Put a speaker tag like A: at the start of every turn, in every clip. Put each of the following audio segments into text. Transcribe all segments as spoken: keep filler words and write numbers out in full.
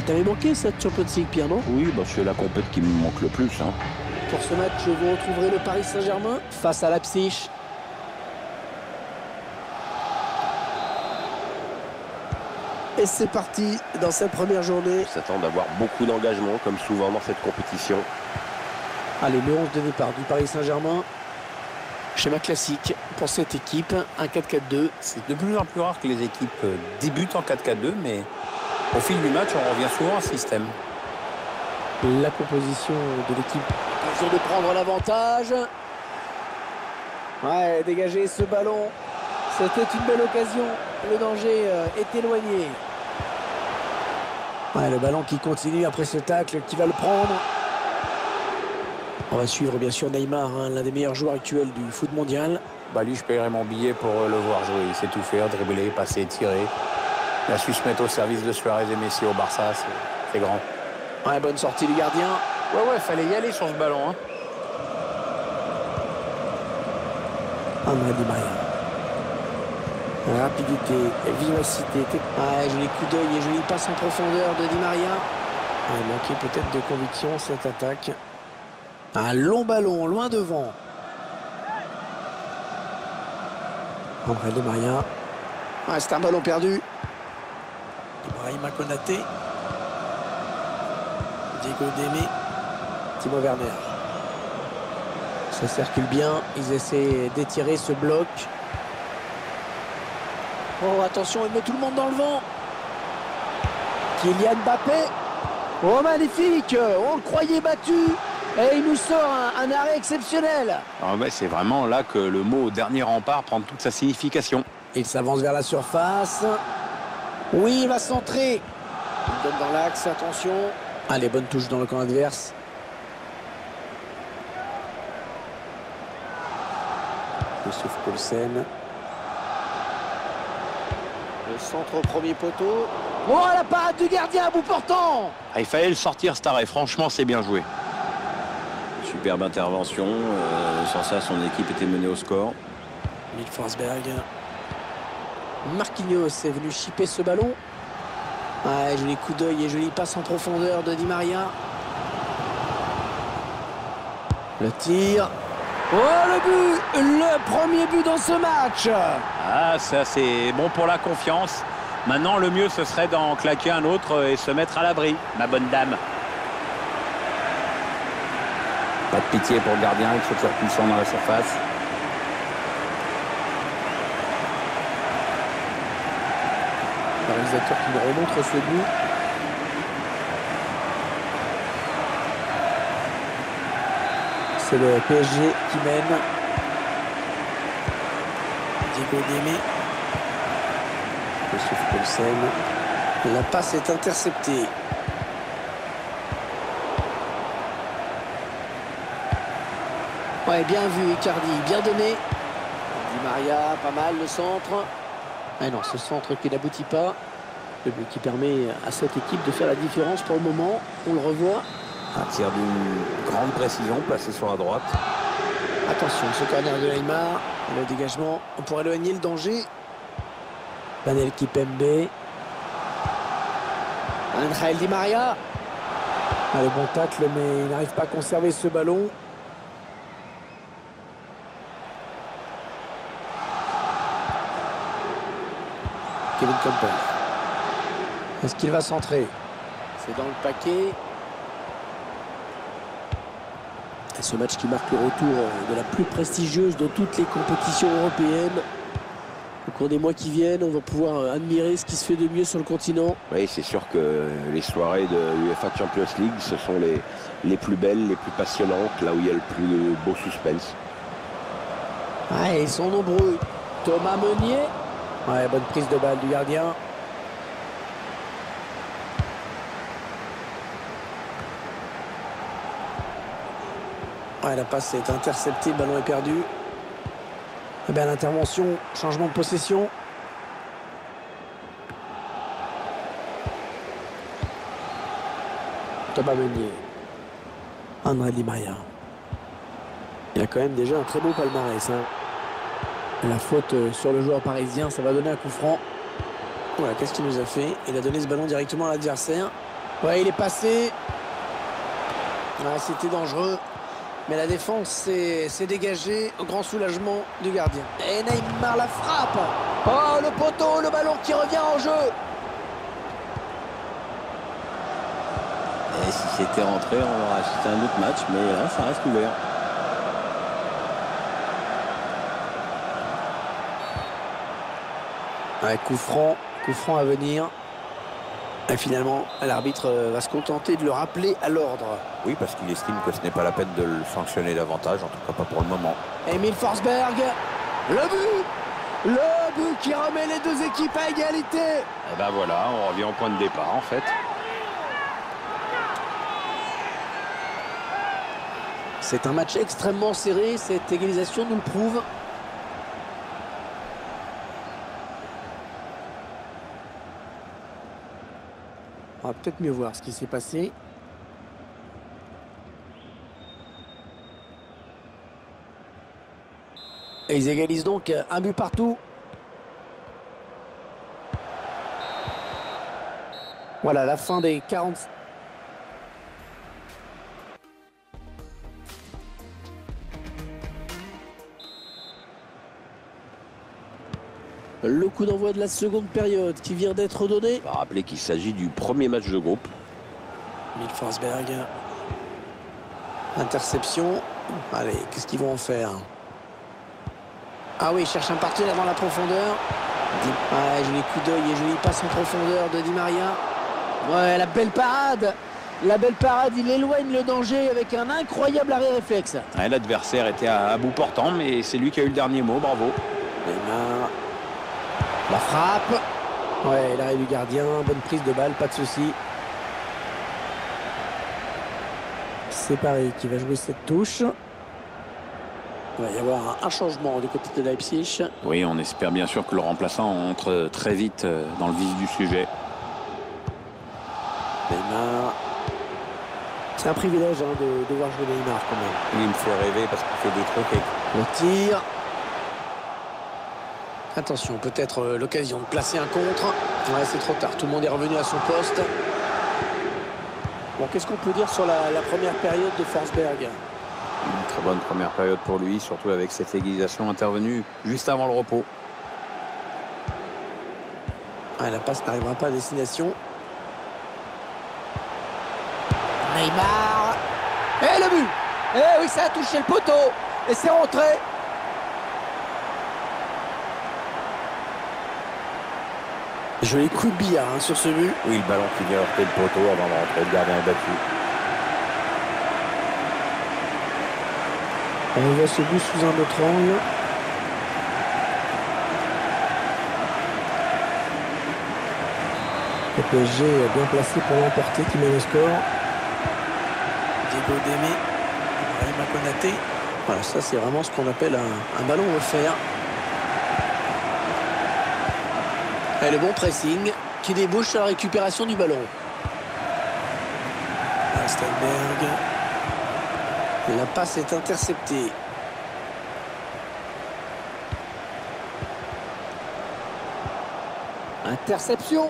A: t'avait manqué cette Champions League, Pierre, non?
B: Oui, bah, c'est la compète qui me manque le plus. Hein.
A: Pour ce match, vous retrouverez le Paris Saint-Germain face à Leipzig. Et c'est parti dans cette première journée.
B: On s'attend d'avoir beaucoup d'engagement, comme souvent dans cette compétition.
A: Allez, le onze de départ du Paris Saint-Germain. Schéma classique pour cette équipe, un quatre quatre deux.
C: C'est de plus en plus rare que les équipes débutent en quatre quatre deux, mais au fil du match, on revient souvent à ce système.
A: La composition de l'équipe. Occasion de prendre l'avantage. Ouais, dégager ce ballon. C'était une belle occasion. Le danger est éloigné. Ouais, le ballon qui continue après ce tacle, qui va le prendre. On va suivre bien sûr Neymar, hein, l'un des meilleurs joueurs actuels du foot mondial.
C: Bah lui, je paierais mon billet pour le voir jouer. Il sait tout faire, dribbler, passer, tirer. Il a su se mettre au service de Suarez et Messi au Barça, c'est grand.
A: Ouais, bonne sortie du gardien.
C: Ouais, ouais, fallait y aller sur ce ballon. Hein.
A: André Di Maria. Rapidité, vivacité. Ouais, joli coup d'œil et joli passe en profondeur de Di Maria. Il manquait peut-être de conviction cette attaque. Un long ballon, loin devant. André Di Maria. Ouais, c'est un ballon perdu. Ibrahima Konaté. Diego Démé. Timo Werner. Ça circule bien. Ils essaient d'étirer ce bloc. Oh, attention, il met tout le monde dans le vent. Kylian Mbappé. Oh, magnifique. On le croyait battu. Et il nous sort un, un arrêt exceptionnel.
B: Ah ouais, c'est vraiment là que le mot dernier rempart prend toute sa signification.
A: Il s'avance vers la surface. Oui, il va centrer. Il donne dans l'axe, attention. Allez, bonne touche dans le camp adverse. Youssouf Poulsen. Le centre au premier poteau. Oh, la parade du gardien à bout portant.
B: Ah, il fallait le sortir cet arrêt, franchement c'est bien joué. Superbe intervention, euh, sans ça son équipe était menée au score.
A: Emile Forsberg. Marquinhos est venu chipper ce ballon. Ouais, joli coup d'œil et joli passe en profondeur de Di Maria. Le tir. Oh, le but! Le premier but dans ce match.
B: Ah, ça c'est bon pour la confiance. Maintenant le mieux ce serait d'en claquer un autre et se mettre à l'abri, ma bonne dame.
C: Pas de pitié pour le gardien, il faut faire puissant dans la surface.
A: Le réalisateur qui nous remontre ce but. C'est le P S G qui mène. Diego Démé. Youssouf Poulsen. La passe est interceptée. Ouais, bien vu Icardi, bien donné. Di Maria, pas mal le centre. Ah non, ce centre qui n'aboutit pas. Le but qui permet à cette équipe de faire la différence pour le moment. On le revoit.
C: Un tir d'une grande précision placé sur la droite.
A: Attention, ce corner de Neymar. Le dégagement pour éloigner le danger. Daniel Kipembe. Angel Di Maria. Ah, le bon tacle, mais il n'arrive pas à conserver ce ballon. Kevin Campbell. Est-ce qu'il va centrer? C'est dans le paquet. Et ce match qui marque le retour de la plus prestigieuse de toutes les compétitions européennes. Au cours des mois qui viennent, on va pouvoir admirer ce qui se fait de mieux sur le continent.
B: Oui, c'est sûr que les soirées de l'UEFA Champions League, ce sont les, les plus belles, les plus passionnantes, là où il y a le plus beau suspense.
A: Ah, ils sont nombreux. Thomas Meunier. Ouais, bonne prise de balle du gardien. Ouais, la passe est interceptée, le ballon est perdu. Eh bien, l'intervention, changement de possession. Thomas Meunier. André Di Maria. Il a quand même déjà un très beau palmarès. Hein. La faute sur le joueur parisien, ça va donner un coup franc. Voilà, qu'est-ce qu'il nous a fait? Il a donné ce ballon directement à l'adversaire. Ouais, il est passé. Ouais, c'était dangereux. Mais la défense s'est dégagée au grand soulagement du gardien. Et Neymar la frappe. Oh, le poteau, le ballon qui revient en jeu.
C: Et si c'était rentré, on aurait assisté à un autre match, mais là, ça reste ouvert.
A: Ouais, coup franc, coup franc à venir. Et finalement, l'arbitre va se contenter de le rappeler à l'ordre.
C: Oui, parce qu'il estime que ce n'est pas la peine de le sanctionner davantage, en tout cas pas pour le moment.
A: Emil Forsberg, le but. Le but qui remet les deux équipes à égalité.
B: Et ben voilà, on revient au point de départ en fait.
A: C'est un match extrêmement serré, cette égalisation nous le prouve. On va peut-être mieux voir ce qui s'est passé. Et ils égalisent donc un but partout. Voilà la fin des quarante. Le coup d'envoi de la seconde période qui vient d'être donné.
B: On va rappeler qu'il s'agit du premier match de groupe.
A: Emil Forsberg. Interception. Allez, qu'est-ce qu'ils vont en faire? Ah oui, il cherche un partenaire dans la profondeur. Ouais, joli coup d'œil et joli passe en profondeur de Di Maria. Ouais, la belle parade. La belle parade, il éloigne le danger avec un incroyable arrêt réflexe.
C: Ouais, l'adversaire était à, à bout portant, mais c'est lui qui a eu le dernier mot, bravo.
A: Neymar. La frappe. Ouais, l'arrêt du gardien, bonne prise de balle, pas de souci. C'est Paris qui va jouer cette touche. Il va y avoir un changement du côté de Leipzig.
C: Oui, on espère bien sûr que le remplaçant entre très vite dans le vif du sujet.
A: Neymar. C'est un privilège hein, de, de voir jouer Neymar quand même.
C: Il me fait rêver parce qu'il fait des trucs.
A: Le tir. Attention, peut-être euh, l'occasion de placer un contre. Ouais, c'est trop tard. Tout le monde est revenu à son poste. Bon, qu'est-ce qu'on peut dire sur la, la première période de Forsberg?
C: Une très bonne première période pour lui, surtout avec cette égalisation intervenue juste avant le repos.
A: Ouais, la passe n'arrivera pas à destination. Neymar. Et le but. Et oui, ça a touché le poteau. Et c'est rentré. Joli coup de billard hein, sur ce but.
C: Oui, le ballon qui vient heurter le poteau avant de rentrer, le gardien est battu.
A: On voit ce but sous un autre angle. Le P S G est bien placé pour l'emporter, qui met le score. Diego Démé, Ibrahima Konaté. Voilà, ça c'est vraiment ce qu'on appelle un, un ballon offert. Et le bon pressing qui débouche sur la récupération du ballon. Steinberg. La passe est interceptée. Interception.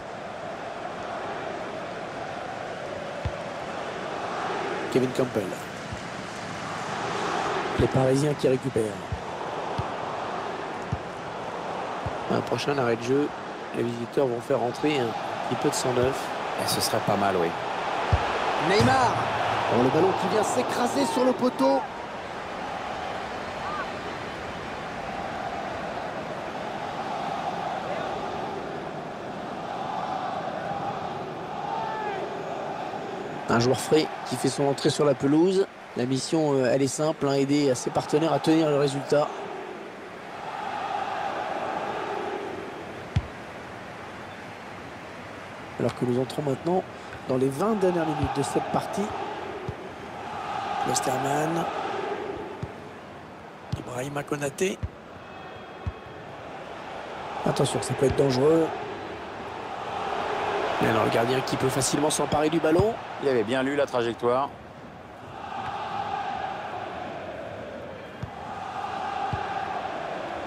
A: Kevin Campbell. Les Parisiens qui récupèrent. Un prochain arrêt de jeu. Les visiteurs vont faire rentrer un petit peu de sang neuf.
C: Et ce serait pas mal, oui.
A: Neymar. Oh, le ballon qui vient s'écraser sur le poteau. Un joueur frais qui fait son entrée sur la pelouse. La mission, euh, elle est simple, hein, aider ses partenaires à tenir le résultat. Alors que nous entrons maintenant dans les vingt dernières minutes de cette partie. Westerman. Ibrahima Konaté. Attention, ça peut être dangereux. Et alors le gardien qui peut facilement s'emparer du ballon.
C: Il avait bien lu la trajectoire.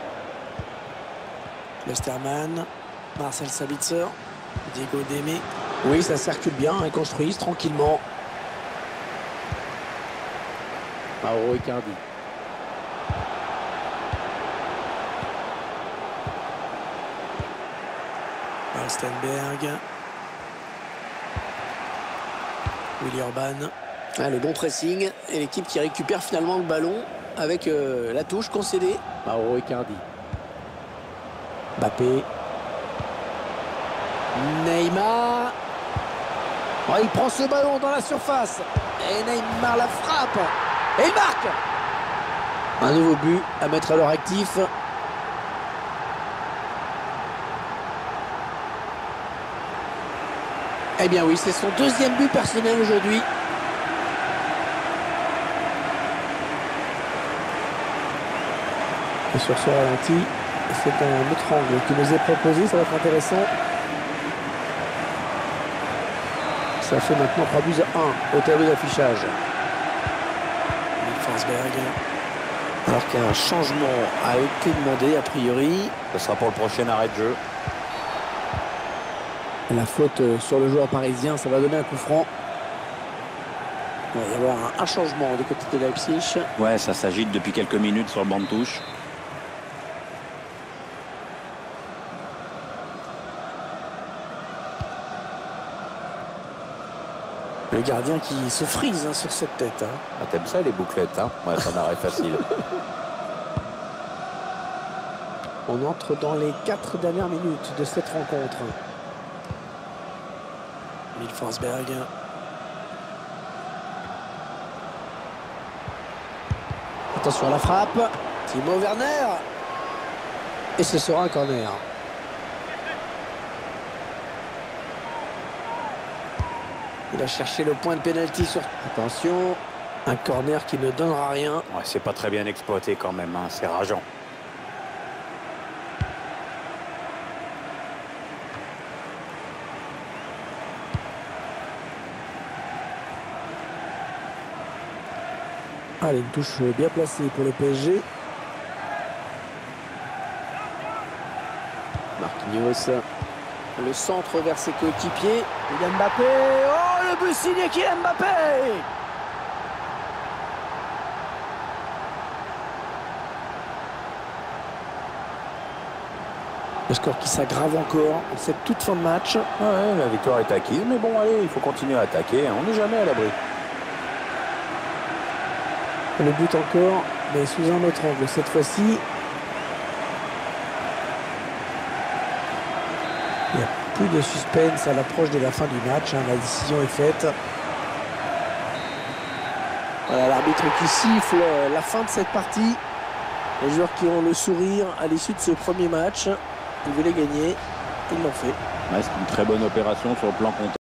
A: Westerman. Marcel Sabitzer. Diego Démé. Oui, ça circule bien, ils construisent tranquillement. Mauro Icardi. Stenberg. Willy Orban. Ah, le bon pressing et l'équipe qui récupère finalement le ballon avec euh, la touche concédée. Mauro Icardi. Mbappé. Neymar. Oh, il prend ce ballon dans la surface. Et Neymar la frappe. Et il marque. Un nouveau but à mettre à leur actif. Eh bien oui, c'est son deuxième but personnel aujourd'hui. Et sur ce ralenti, c'est un autre angle qui nous est proposé, ça va être intéressant. Ça fait maintenant trois buts à un au tableau d'affichage. Forsberg. Alors qu'un changement a été demandé a priori.
C: Ce sera pour le prochain arrêt de jeu.
A: La faute sur le joueur parisien, ça va donner un coup franc. Il va y avoir un, un changement du côté de Leipzig.
C: Ouais, ça s'agite depuis quelques minutes sur le banc de touche.
A: Le gardien qui se frise hein, sur cette tête. Hein.
C: Ah, t'aimes ça les bouclettes, hein? Ouais, c'est un arrêt facile.
A: On entre dans les quatre dernières minutes de cette rencontre. Emil Forsberg. Attention à la frappe. Timo Werner. Et ce sera un corner. Il a cherché le point de pénalty sur... Attention. Un corner qui ne donnera rien.
C: Ouais, c'est pas très bien exploité quand même, hein. C'est rageant.
A: Allez, une touche bien placée pour le P S G. Marquinhos. Le centre vers ses coéquipiers. Kylian Mbappé. Oh, le but signé Kylian Mbappé. Le score qui s'aggrave encore en cette toute fin de match.
C: Ouais, la victoire est acquise, mais bon, allez, il faut continuer à attaquer. On n'est jamais à l'abri.
A: Le but encore, mais sous un autre angle cette fois-ci. Il n'y a plus de suspense à l'approche de la fin du match. Hein. La décision est faite. Voilà l'arbitre qui siffle la fin de cette partie. Les joueurs qui ont le sourire à l'issue de ce premier match. Ils voulaient gagner. Ils l'ont fait.
B: Ouais, c'est une très bonne opération sur le plan comptable.